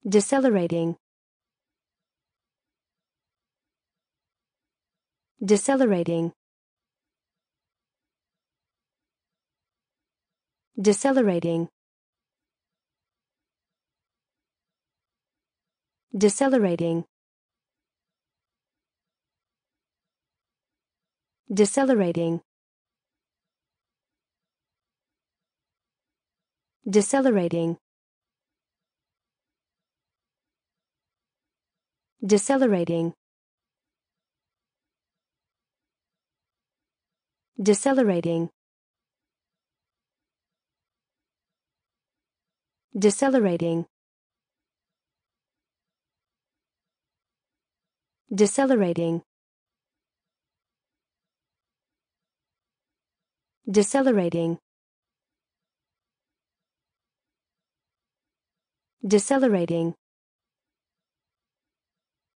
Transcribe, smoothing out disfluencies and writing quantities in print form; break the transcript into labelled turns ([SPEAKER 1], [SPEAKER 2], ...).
[SPEAKER 1] Decelerating. Decelerating. Decelerating. Decelerating. Decelerating. Decelerating. Decelerating. Decelerating. Decelerating. Decelerating. Decelerating. Decelerating.